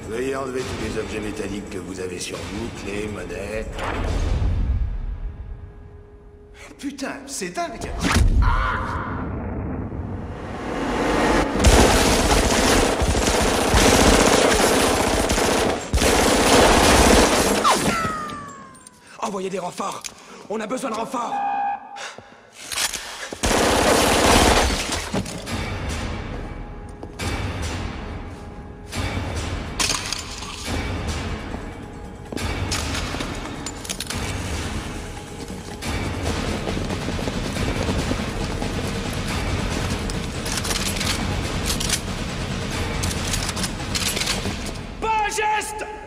Veuillez enlever tous les objets métalliques que vous avez sur vous, clés, monnaie. Putain, c'est dingue. Envoyez des renforts. On a besoin de renforts. Pas un geste!